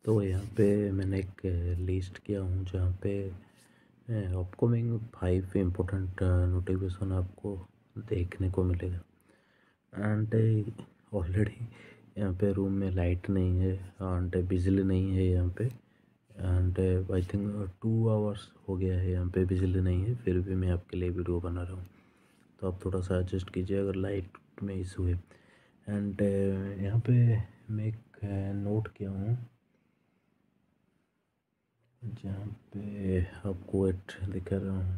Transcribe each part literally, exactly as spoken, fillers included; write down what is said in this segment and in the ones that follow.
तो यहाँ पे मैंने एक लिस्ट किया हूँ जहाँ पे अपकमिंग फाइव इम्पोर्टेंट नोटिफिकेशन आपको देखने को मिलेगा। एंड ऑलरेडी यहाँ पे रूम में लाइट नहीं है एंड बिजली नहीं है यहाँ पे। And I think two hours हो गया है यहाँ पे बिजली नहीं है, फिर भी मैं आपके लिए वीडियो बना रहा हूँ। तो आप थोड़ा सा एडजस्ट कीजिए अगर लाइट में इशू है। एंड यहाँ पे मैं एक नोट किया हूँ जहाँ पे आपको एक दिखा रहा हूँ।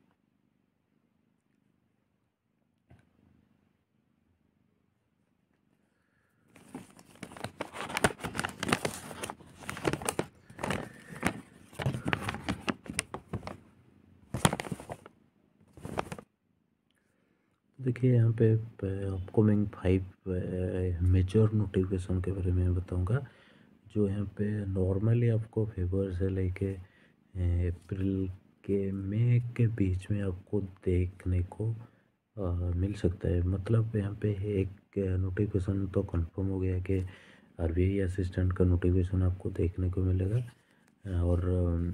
देखिए यहाँ पे अपकमिंग फाइव मेजर नोटिफिकेशन के बारे में बताऊँगा जो यहाँ पे नॉर्मली आपको फेबर से लेके अप्रैल के मई के बीच में आपको देखने को आ, मिल सकता है। मतलब यहाँ पे एक नोटिफिकेशन तो कंफर्म हो गया कि आरबीआई असिस्टेंट का नोटिफिकेशन आपको देखने को मिलेगा और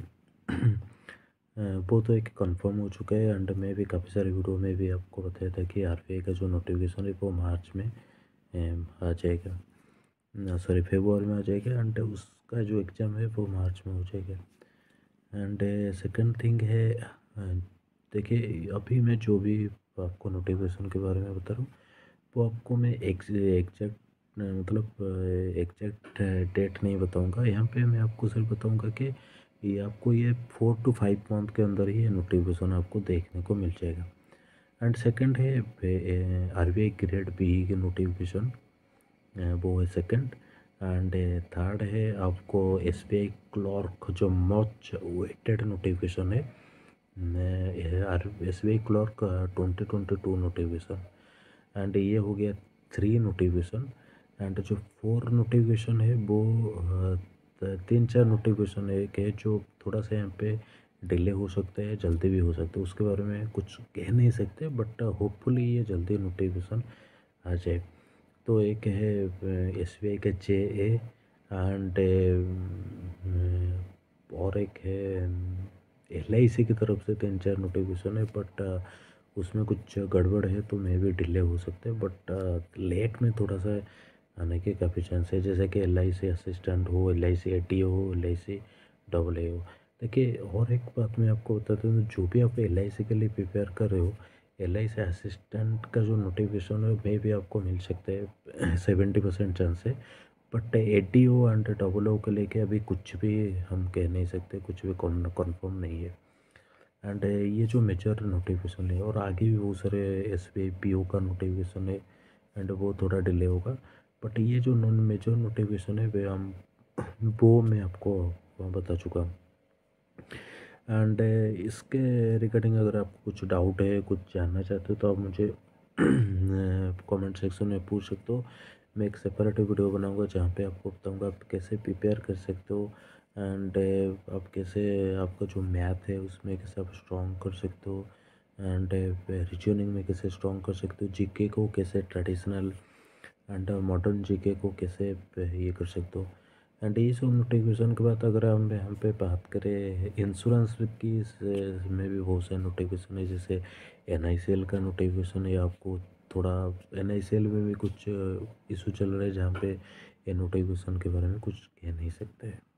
वो तो एक कंफर्म हो चुका है। एंड मैं भी काफ़ी सारे वीडियो में भी आपको बताया था कि आरबीआई का जो नोटिफिकेशन है वो मार्च में आ जाएगा, सॉरी फरवरी में आ जाएगा। एंड उसका जो एग्ज़ाम है वो मार्च में हो जाएगा। एंड सेकंड थिंग है, देखिए अभी मैं जो भी आपको नोटिफिकेशन के बारे में बता रहा हूँ वो आपको मैं एग्जैक्ट मतलब एग्जैक्ट डेट नहीं बताऊंगा। यहाँ पे मैं आपको सिर्फ बताऊंगा कि ये आपको ये फोर टू फाइव मंथ के अंदर ही ये नोटिफिकेशन आपको देखने को मिल जाएगा। एंड सेकंड है आरबीआई ग्रेड बी की नोटिफिकेशन, वो है सेकंड। एंड थर्ड है आपको एसबीआई क्लर्क जो मच वेटेड नोटिफिकेशन है, S B I clerk twenty twenty two notification. And ये हो गया थ्री नोटिफिकेशन। एंड जो फोर नोटिफिकेशन है वो तीन चार नोटिफिकेशन है कि जो थोड़ा सा यहाँ पे डिले हो सकता है, जल्दी भी हो सकता है, उसके बारे में कुछ कह नहीं सकते, बट होपफुली ये जल्दी नोटिफिकेशन आ जाए। तो एक है एस बी आई का जे ए एंड और एक है एल आई सी की तरफ से तीन चार नोटिफिकेशन है, बट उसमें कुछ गड़बड़ है तो मे भी डिले हो सकते हैं। बट लेट में थोड़ा सा आने के काफ़ी चांस है, जैसे कि एल आई सी असिस्टेंट हो, L I C A T हो, L I C double A हो। देखिए और एक बात मैं आपको बताता हूँ, जो भी आप एल आई सी के लिए प्रिपेयर कर रहे हो, एल आई सी असिस्टेंट का जो नोटिफिकेशन है मे भी आपको मिल सकता है, सेवेंटी परसेंट चांस है। But A T O and double O को लेके अभी कुछ भी हम कह नहीं सकते, कुछ भी कन्फर्म नहीं है। एंड ये जो मेजर नोटिफिकेशन है और आगे भी बहुत सारे S B I P O का नोटिफिकेशन है एंड वो थोड़ा डिले होगा। बट ये जो नॉन मेजर नोटिफिकेशन है वे हम वो मैं आपको बता चुका हूँ। एंड इसके रिगार्डिंग अगर आपको कुछ डाउट है, कुछ जानना चाहते हो तो आप मुझे कमेंट सेक्शन में पूछ सकते हो। मैं एक सेपरेट वीडियो बनाऊंगा जहाँ पे आपको बताऊंगा आप कैसे प्रिपेयर कर सकते हो एंड आप कैसे आपका जो मैथ है उसमें कैसे आप स्ट्रॉन्ग कर सकते हो एंड रीजनिंग में कैसे स्ट्रॉन्ग कर सकते हो, जीके को कैसे ट्रेडिशनल एंड मॉडर्न जीके को कैसे ये कर सकते हो। एंड ये सब नोटिफिकेशन के बाद अगर हम यहाँ पे बात करें इंश्योरेंस की में भी बहुत सारे नोटिफिकेशन है, जैसे एन आई सी एल का नोटिफिकेशन है। आपको थोड़ा एन आई सी एल में भी कुछ इशू चल रहा है जहाँ पे ये नोटिफिकेशन के बारे में कुछ कह नहीं सकते हैं।